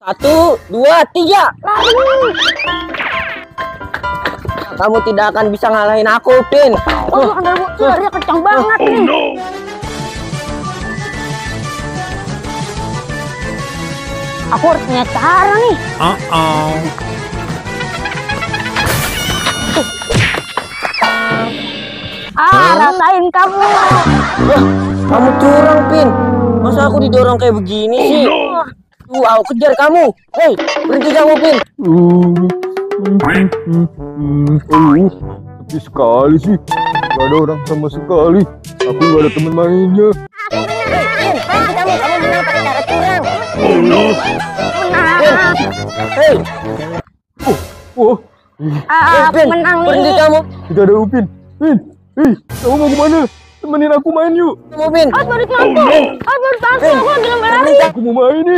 1, 2, 3. Kamu tidak akan bisa ngalahin aku, Pin. Oh, larinya kencang banget nih. No. Aku harus punya cara nih. Rasain kamu. Wah, kamu curang, Pin. Masa aku didorong kayak begini sih? Aku kejar kamu. Hei, berhenti kamu, Pin. Sepi sekali sih. Gak ada orang sama sekali. Aku gak ada teman mainnya. Pin, kamu menang pakai cara curang. Oh no. Menang. Hei, Wah, Pin, menang nih. berhenti kamu. tidak ada Upin. Pin, kamu mau kemana? Temenin aku main yuk. Kamu, Pin. Balik mantu. Balik mantu. Aku lagi lomba lari. Aku mau main nih.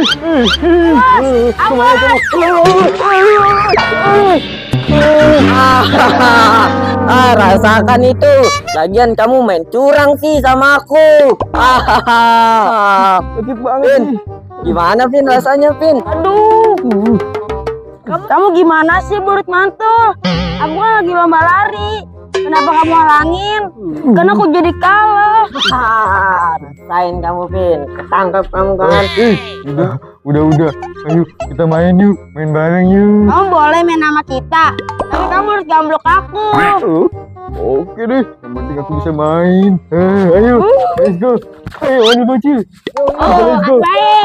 Rasakan itu. Lagian kamu main curang sih sama aku. Sakit banget Pin, nih. gimana, Pin, rasanya, Pin? Aduh. Kamu gimana sih, Burit Mantul? Aku kan lagi lomba lari. Kenapa kamu halangin? Karena aku jadi kalah. Rasain kamu, Pin. Ketangkap kamu kan. Udah. Ayo kita main yuk. Main bareng yuk. Kamu boleh main sama kita, tapi kamu harus gamblok aku. Oke deh. Yang penting aku bisa main. Ayo, let's go. Ayo, bocil. Let's go.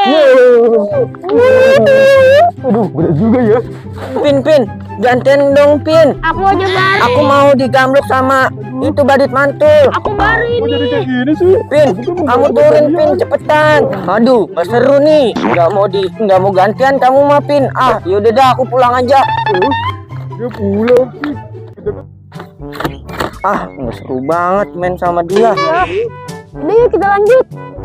Aduh, berat juga ya. Pin, gantian dong, Pin. Aku aja bari. Aku mau digamblok sama itu badut mantul. Aku bari Kok jadi nih. kayak gini sih? Pin, kamu turun, Pin, cepetan. Aduh, gak seru nih. Nggak mau gantian kamu mah, Pin. Yaudah dah, aku pulang aja. Dia pulang sih. Nggak seru banget main sama dia. Udah yuk kita lanjut.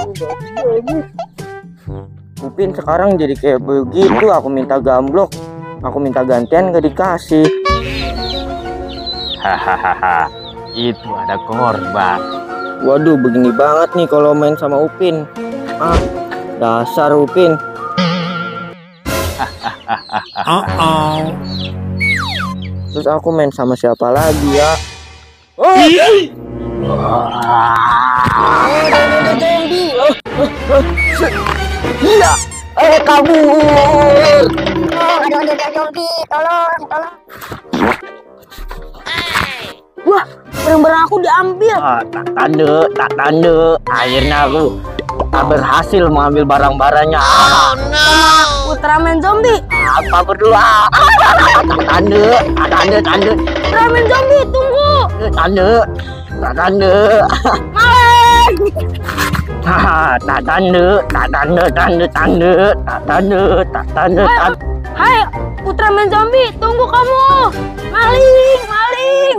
Pin sekarang jadi kayak begitu. Aku minta gamblok, aku minta gantian gak dikasih. Hahaha, itu ada korban. Waduh, begini banget nih kalau main sama Upin. Dasar Upin. Terus aku main sama siapa lagi ya? Iya, kabur. Ada zombie, tolong. Wah, barang-barang aku diambil. Tak tanda. Akhirnya aku berhasil mengambil barang-barangnya. Ultraman zombie. Apa berdua? Tak tanda. Ultraman zombie, tunggu. Tak tanda. Tak tanda. Hai, Ultraman zombie, tunggu kamu. Maling.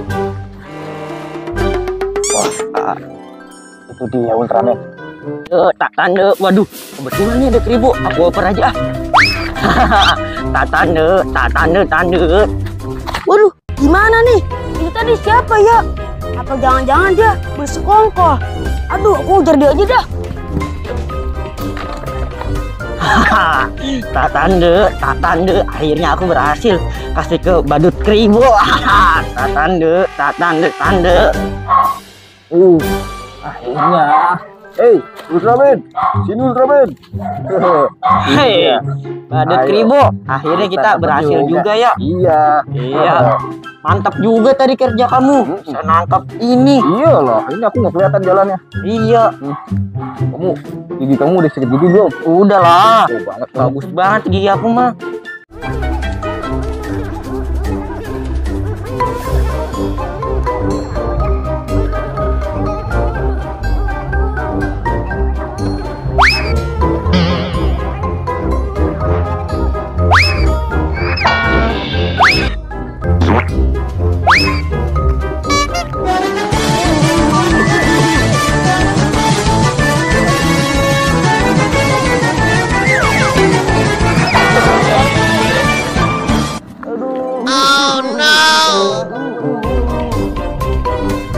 Itu dia Ultraman. Tak tanda. Waduh, kebetulan nih ada keribu. Aku oper aja. Tak tanda. Waduh, gimana nih? Ini tadi siapa ya? Apa jangan-jangan dia bersekongkol? Aduh, aku ujar dia aja dah. Tak tanda. Akhirnya aku berhasil kasih ke badut keribu. Tak tanda. Akhirnya. Hey, Ultraman. Sini Ultraman. Hei, badut keribu. Akhirnya kita berhasil juga ya. Iya. Mantap juga tadi kerja kamu. Bisa nangkap ini. Iyalah, ini aku nggak kelihatan jalannya. Iya. Gigi kamu udah sakit gigi belum? Udah lah. Banget. Bagus banget gigi aku mah.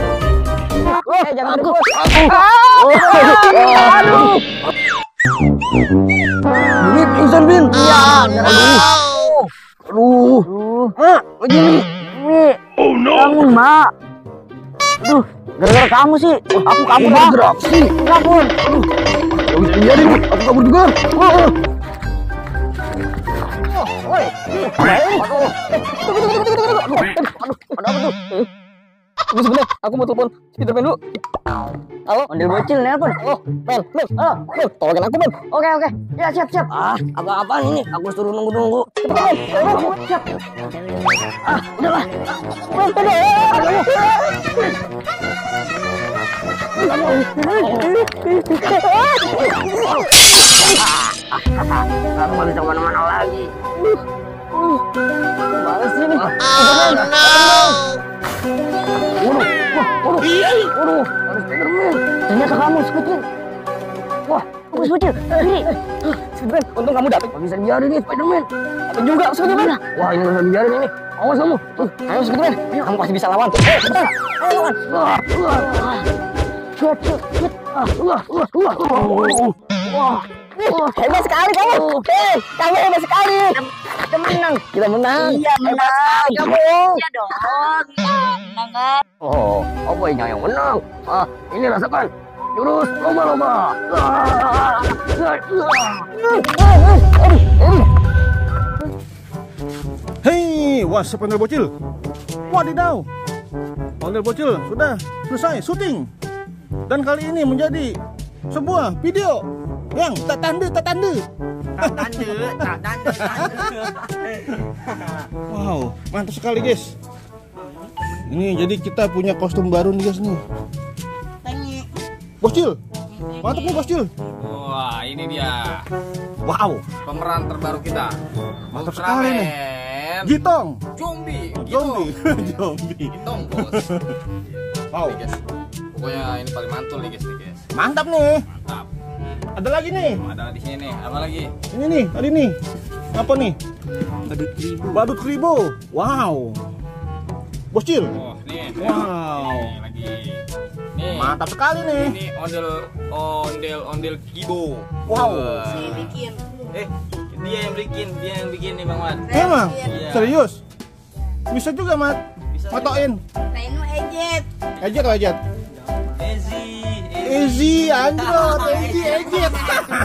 Jangan Aku. rebut. Aduh. Bin, pingsan Bin. Iya, Aduh. Mak, begini. Oh no. Bangun, Mak. Aduh, gara-gara kamu sih. Aku kabur dah. Gerak sih. Kabur. Gak bisa dibiarin nih. Aku kabur juga. Woi. Aduh. Ada apa tuh? Tunggu sebentar, aku mau telepon Spiderman dulu. Halo, Ondel bocil nelpon. Halo, Men. Halo, Men, tolongin aku, Men. Oke. Ya, siap. Apa-apaan ini? Aku suruh nunggu. Cepat, Men. Siap. Udahlah. Kamu nggak bisa kemana-mana lagi. Males ini. Waduh, ada Spiderman. Ternyata kamu Spiderman. Wah, kamu Spiderman. Ini. Spiderman, untung kamu datang. Gak bisa biarin nih Spiderman. Tapi juga Spiderman. Wah, ini gak bisa biarin ini. Awas kamu. Ayo Spiderman. Kamu pasti bisa lawan. Cepetan. Ayo lawan. Wah, hebat sekali kamu. Kamu hebat sekali. Kita menang. Iya, menang. Kamu. Iya dong. Menang kan? Oh, apa yang menang? Ini rasakan. Jurus lomba-lomba. Hei, WhatsApp Ondel Bocil. Wadidaw. Ondel Bocil sudah selesai syuting. Dan kali ini menjadi sebuah video yang tak tanda. Wow, mantap sekali guys. Ini jadi kita punya kostum baru nih guys nih. Bocil, mantap nih Bocil. Wah, ini dia. Wow, Pemeran terbaru kita. mantap sekali nih. Gitong. Zombie. Gitong, bos. Wow, Nih, guys. Pokoknya ini paling mantul nih guys. mantap nih. Mantap. Ada lagi nih. Ada di sini nih. Apa lagi? Ini nih, tadi nih. Apa nih? Badut kribo. Wow. Bocil. Oh, nih. Wow. Nih lagi. Nih. Mantap sekali nih. Ini ondel kibo. Wow. Dia yang bikin nih Bang Mat. Emang? Iya. Serius? Bisa juga, Mat. Bisa. Matoin. ejet. Ejet atau ejet? Ezi, anjot. Ejet.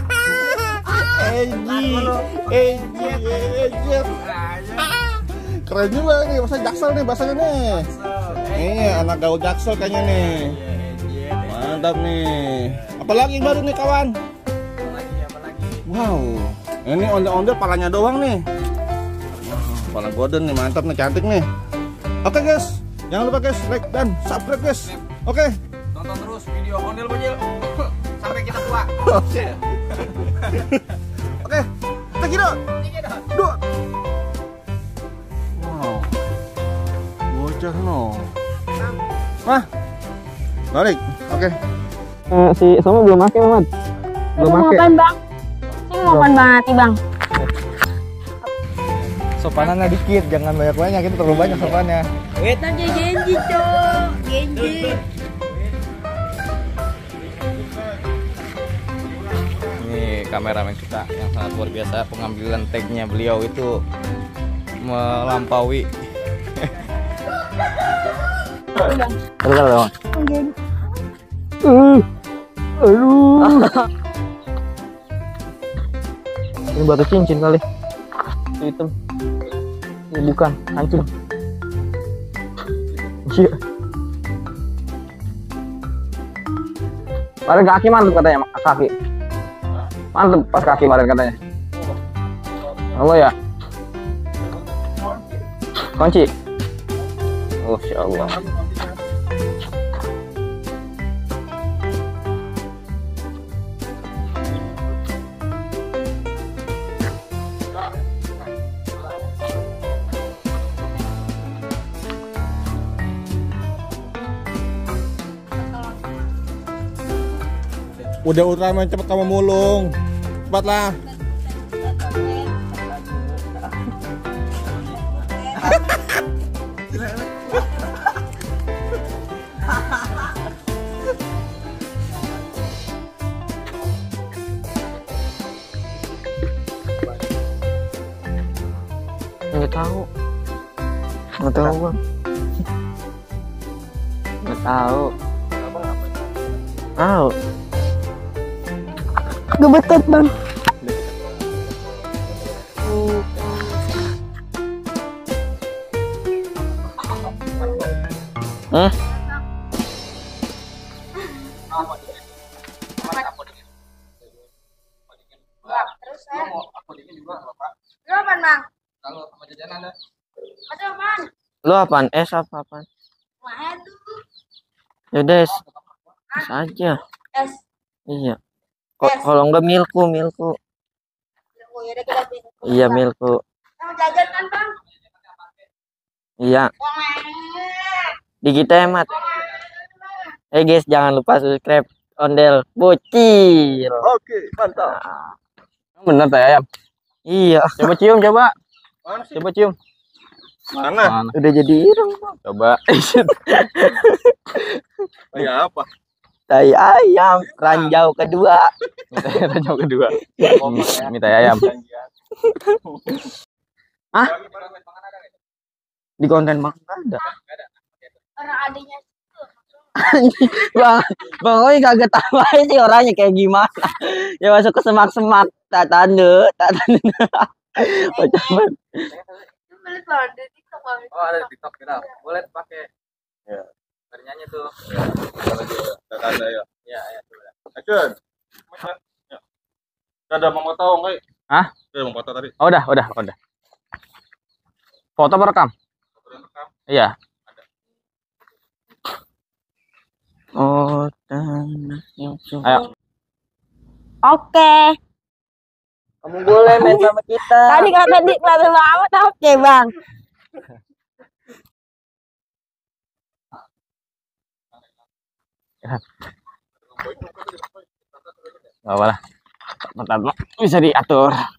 Ejet. Keren juga nih, bahasa Jaksel nih bahasanya nih. Nih, anak gaul Jaksel kayaknya nih. Mantap nih. Apalagi baru nih kawan? Wow, ini ondel-ondel palanya doang nih. Kepala golden nih, mantap nih, cantik nih. Oke guys, jangan lupa guys, like dan subscribe guys. Oke. Tonton terus video Ondel Bocil sampai kita tua. Oke, kita kira. Dua. Wow. Bocah no. Mah. Balik. Oke. Si Somo belum makan, Mamat. Belum Mau makan. makan bang? Ini mau makan banget bang. Sopanannya dikit, jangan banyak-banyak, itu terlalu banyak sopannya. Tadi Genji cok, Genji. Ini kameramen kita yang sangat luar biasa, pengambilan tag-nya beliau itu melampaui. Aduh. Ini batu cincin kali. Hitam. Ini bukan, hancur. Iya. Kemarin kaki mantep katanya, kaki. Mantep pas kaki kemarin katanya. Apa ya? Kunci. Oh, Masya Allah. Udah Ultraman, cepet kamu mulung. Cepatlah. Nggak tahu. Nggak tahu bang. Nggak tahu. Tahu. Gebetet bang. Hah? Lu apaan bang? Kalau sama jajanan ada. Ada apaan? Lu apaan? Es apa apaan? Mahal tuh. Yaudah es. Es aja. Es. Iya. Kalau enggak milku. Oh, ya udah kita beli. Iya milku. Mau jajan kan bang? Iya. Di kita hemat. Guys, jangan lupa subscribe Ondel Bocil. Oke, mantap. Bener teh ayam. Iya. Coba cium coba. Mana sih? Coba cium. Mana? Udah jadi ireng. Coba. Kayak apa? Tai ayam ranjau kedua. Ranjau kedua. Minta ayam. Hah? Di konten bang ada. Orang adanya. Bang Oi kagak tahu aja sih orangnya kayak gimana. Ya masuk ke semak-semak tak tanda. Macam Beli bang di TikTok bang. Oh, ada di TikTok kita. Boleh pakai. Ya. Nyanyi tuh. Enggak ada ya. Ya, ya, coba. Action. Ya. Ada mau foto enggak? Hah? Ada mau foto tadi. Oh, udah. Foto apa rekam? Iya. oh tanah yang Ayo. Oke. Kamu boleh main sama kita. Tadi kata di kelihatan banget. Oke bang. Enggak apa-apa lah. Bentar, bisa diatur.